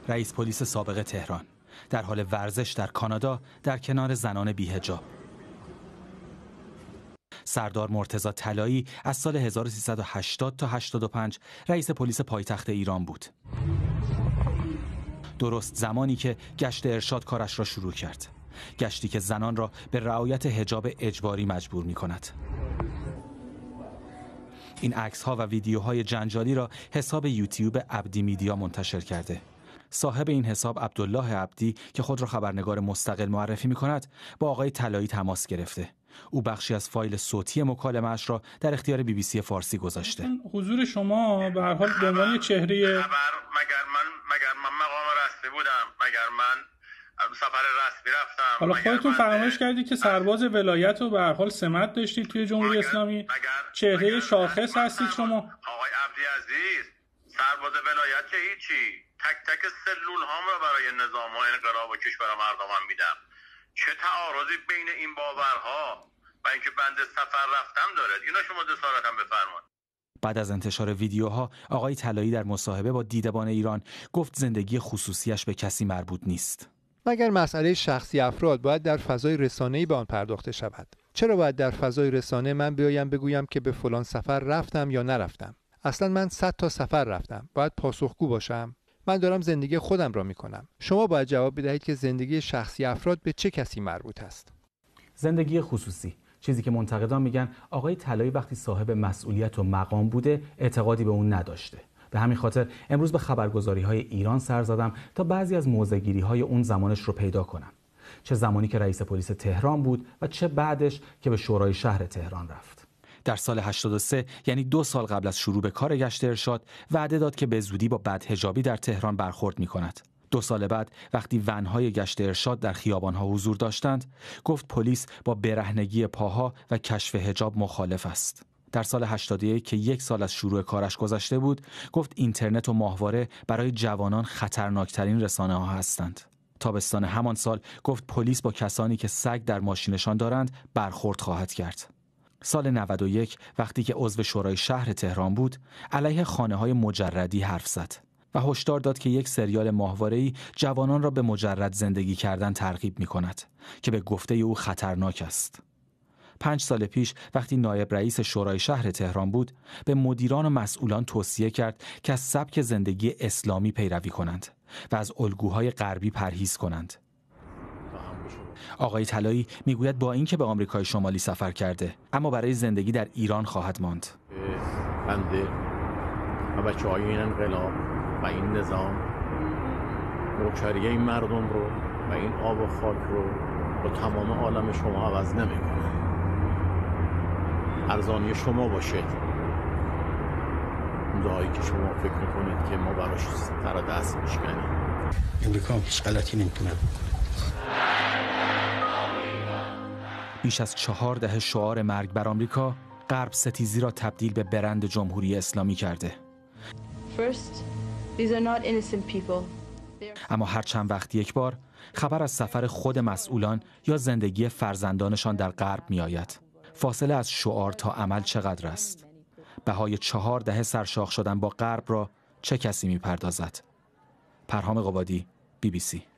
رئیس پلیس سابق تهران در حال ورزش در کانادا در کنار زنان بی‌حجاب. سردار مرتضی طلایی از سال 1380 تا 85 رئیس پلیس پایتخت ایران بود. درست زمانی که گشت ارشاد کارش را شروع کرد. گشتی که زنان را به رعایت حجاب اجباری مجبور می کند. این عکس‌ها و ویدیوهای جنجالی را حساب یوتیوب عبدی میدیا منتشر کرده. صاحب این حساب عبدالله عبدی که خود را خبرنگار مستقل معرفی می کند با آقای طلایی تماس گرفته. او بخشی از فایل صوتی مکالمه‌اش را در اختیار BBC فارسی گذاشته. حضور شما به هر حال به عنوان چهره مگر من مقام رسمی بودم، مگر من سفر رسمی رفتم. حالا خودتون فرمایش کردید که سرباز ولایت رو به هر حال سمت داشتید توی جمهوری اسلامی، چهره شاخص هستید شما. آقای عبدی عزیز، سرباز ولایت که هیچی، تک تک سلول هام را برای نظام و انقلاب و کشور مردمم میدم. چه تعارضی بین این باورها و اینکه بنده سفر رفتم داره؟ اینا شما جسارتم بفرمایید. بعد از انتشار ویدیوها آقای طلایی در مصاحبه با دیدبان ایران گفت زندگی خصوصیش به کسی مربوط نیست. مگر مسئله شخصی افراد باید در فضای رسانه‌ای به آن پرداخته شود؟ چرا باید در فضای رسانه من بیایم بگویم که به فلان سفر رفتم یا نرفتم؟ اصلا من 100 تا سفر رفتم. باید پاسخگو باشم؟ من دارم زندگی خودم را میکنم. شما باید جواب بدهید که زندگی شخصی افراد به چه کسی مربوط است. زندگی خصوصی، چیزی که منتقدان میگن آقای طلایی وقتی صاحب مسئولیت و مقام بوده اعتقادی به اون نداشته. به همین خاطر امروز به خبرگزاری‌های ایران سر زدم تا بعضی از موضع‌گیری‌های اون زمانش رو پیدا کنم. چه زمانی که رئیس پلیس تهران بود و چه بعدش که به شورای شهر تهران رفت. در سال 83 یعنی 2 سال قبل از شروع به کار گشت ارشاد وعده داد که به زودی با بدحجابی در تهران برخورد می‌کند. 2 سال بعد وقتی ون‌های گشت ارشاد در خیابان‌ها حضور داشتند، گفت پلیس با برهنگی پاها و کشف حجاب مخالف است. در سال 81 که 1 سال از شروع کارش گذشته بود، گفت اینترنت و ماهواره برای جوانان خطرناکترین رسانه‌ها هستند. تابستان همان سال گفت پلیس با کسانی که سگ در ماشینشان دارند برخورد خواهد کرد. سال 91 وقتی که عضو شورای شهر تهران بود، علیه خانه‌های مجردی حرف زد و هشدار داد که یک سریال ماهواره‌ای جوانان را به مجرد زندگی کردن ترغیب می‌کند که به گفته او خطرناک است. 5 سال پیش وقتی نایب رئیس شورای شهر تهران بود، به مدیران و مسئولان توصیه کرد که از سبک زندگی اسلامی پیروی کنند و از الگوهای غربی پرهیز کنند. آقای طلایی میگوید با اینکه به آمریکای شمالی سفر کرده، اما برای زندگی در ایران خواهد ماند. بنده و بچه‌های این انقلاب و این نظام نوکری این مردم رو و این آب و خاک رو با تمام عالم شما عوض نمی‌کنه. ارزانی شما باشید. دعایی که شما فکر میکنید که ما براش سر دست میشکنیم. امریکا هیچ غلطی نمی‌کنه. بیش از 4 دهه شعار مرگ بر آمریکا، غرب ستیزی را تبدیل به برند جمهوری اسلامی کرده. اما هر چند وقت یک بار خبر از سفر خود مسئولان یا زندگی فرزندانشان در غرب می آید. فاصله از شعار تا عمل چقدر است؟ بهای 4 دهه سرشاخ شدن با غرب را چه کسی می پردازد؟ پرهام قبادی، BBC.